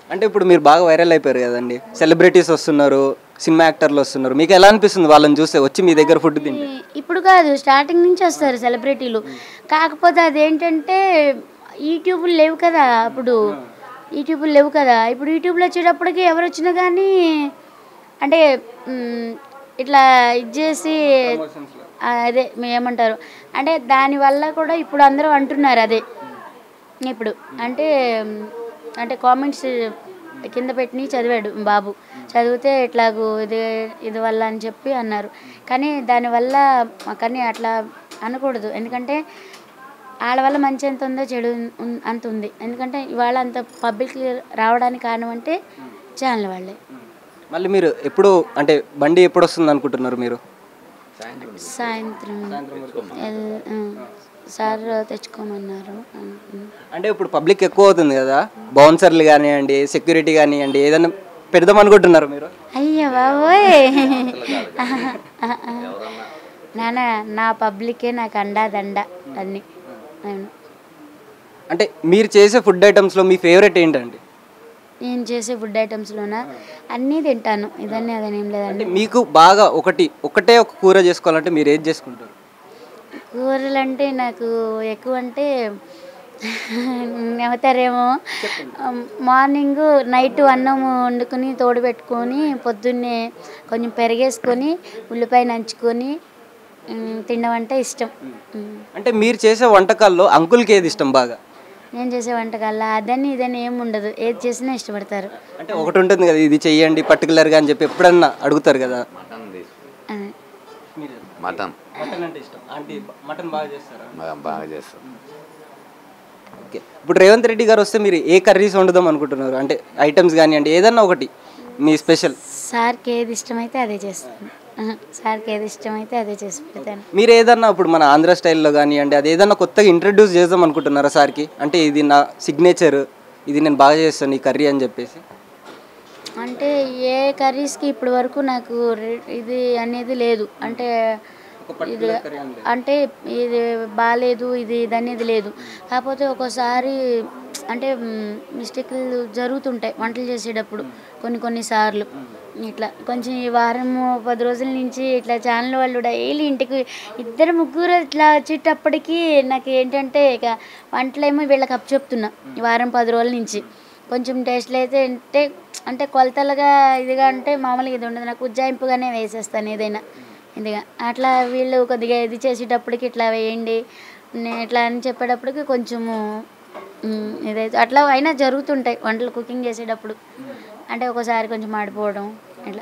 అంటే ఇప్పుడు మీరు బాగా వైరల్ అయిపోయారు కదండి, సెలబ్రిటీస్ వస్తున్నారు, సినిమా యాక్టర్లు వస్తున్నారు, మీకు ఎలా అనిపిస్తుంది వాళ్ళని చూస్తే వచ్చి మీ దగ్గర ఫుడ్ తింటే? ఇప్పుడు కాదు, స్టార్టింగ్ నుంచి వస్తారు సెలబ్రిటీలు. కాకపోతే అదేంటంటే యూట్యూబ్లు లేవు కదా అప్పుడు, యూట్యూబ్లు లేవు కదా. ఇప్పుడు యూట్యూబ్లో వచ్చేటప్పటికి ఎవరు వచ్చినా కానీ అంటే ఇట్లా ఇది చేసి అదే ఏమంటారు అంటే దానివల్ల కూడా ఇప్పుడు అందరూ అంటున్నారు అదే. ఇప్పుడు అంటే అంటే కామెంట్స్ కింద పెట్టి చదివాడు బాబు, చదివితే ఇట్లాగూ ఇది వల్ల అని చెప్పి అన్నారు. కానీ దానివల్ల కానీ అట్లా అనకూడదు, ఎందుకంటే వాళ్ళ వల్ల మంచి ఎంత ఉందో చెడు అంత ఉంది. ఎందుకంటే ఇవాళ అంత పబ్లిక్ రావడానికి కారణం అంటే ఛానల్ వాళ్ళే. మళ్ళీ మీరు ఎప్పుడు అంటే బండి ఎప్పుడు వస్తుంది అనుకుంటున్నారు మీరు? సాయంత్రం సార్ తెచ్చుకోమన్నారు. అంటే ఇప్పుడు పబ్లిక్ ఎక్కువ అవుతుంది కదా, బౌన్సర్లు కానివ్వండి, సెక్యూరిటీ కానివ్వండి, ఏదైనా పెడదాం అనుకుంటున్నారు మీరు? అయ్యో బాబోయ్, నాన్న నా పబ్లికే నాకు అండా దండ అన్నీ. అంటే మీరు చేసే ఫుడ్ ఐటమ్స్లో మీ ఫేవరెట్ ఏంటండి? నేను చేసే ఫుడ్ ఐటమ్స్లోనా అన్నీ తింటాను, ఇదన్నీ అదని ఏం లేదండి. మీకు బాగా ఒకటే ఒక కూర చేసుకోవాలంటే మీరు ఏది చేసుకుంటారు? కూరలు అంటే నాకు ఎక్కువ అంటే నవ్వుతారేమో, మార్నింగ్ నైట్ అన్నం వండుకొని తోడు పెట్టుకొని పొద్దున్నే కొంచెం పెరిగేసుకొని ఉల్లిపాయ నంచుకొని తినడం అంటే ఇష్టం. అంటే మీరు చేసే వంటకాల్లో అంకుల్కి ఏది ఇష్టం బాగా? నేను చేసే వంటకాల్లో అదని ఇదని ఏమి ఉండదు, ఏది చేసినా ఇష్టపడతారు. అంటే ఒకటి ఉంటుంది కదా, ఇది చెయ్యండి పర్టికులర్గా అని చెప్పి ఎప్పుడన్నా అడుగుతారు కదా? మటన్ మటన్ అంటే ఇష్టం. ఆంటీ మటన్ బాగా చేస్తారా? బాగా చేస్తాం. ఓకే, ఇప్పుడు రేవంత్ రెడ్డి గారు వస్తే మీరు ఏ కర్రీస్ వండుదాం అనుకుంటున్నారు? అంటే ఐటమ్స్ కానివ్వండి, ఏదన్నా ఒకటి మీ స్పెషల్. సార్కి ఏది ఇష్టమైతే అదే చేస్తాను, సార్కి ఏది ఇష్టమైతే అదే చేసి పెడతాను. మీరు ఏదన్నా ఇప్పుడు మన ఆంధ్ర స్టైల్లో కానివ్వండి, అది ఏదన్నా కొత్తగా ఇంట్రడ్యూస్ చేద్దాం అనుకుంటున్నారా సార్కి? అంటే ఇది నా సిగ్నేచర్, ఇది నేను బాగా చేస్తాను ఈ కర్రీ అని చెప్పేసి. అంటే ఏ కర్రీస్కి ఇప్పటి వరకు నాకు ఇది అనేది లేదు, అంటే ఇది అంటే ఇది బాగాలేదు ఇది అనేది లేదు. కాకపోతే ఒక్కోసారి అంటే మిస్టేక్లు జరుగుతుంటాయి వంటలు చేసేటప్పుడు కొన్నిసార్లు. ఇట్లా కొంచెం ఈ వారం 10 రోజుల నుంచి ఇట్లా ఛానల్ వాళ్ళు డైలీ ఇంటికి 2-3 ఇట్లా వచ్చేటప్పటికి నాకు ఏంటంటే ఇక వంటలేమో వీళ్ళకి అప్పచెప్తున్నా ఈ వారం 10 రోజుల నుంచి. కొంచెం టేస్ట్లు అయితే అంటే కొలతలుగా ఇదిగా అంటే మామూలుగా ఇది ఉండదు, నాకు ఉజ్జాయింపుగానే వేసేస్తాను ఏదైనా ఇదిగా. అట్లా వీళ్ళు కొద్దిగా ఇది చేసేటప్పటికి ఇట్లా వేయండి ఇట్లా అని చెప్పేటప్పటికి కొంచెము ఇదైతే అట్లా అయినా జరుగుతుంటాయి వంటలు కుకింగ్ చేసేటప్పుడు. అంటే ఒకసారి కొంచెం మాడిపోవడం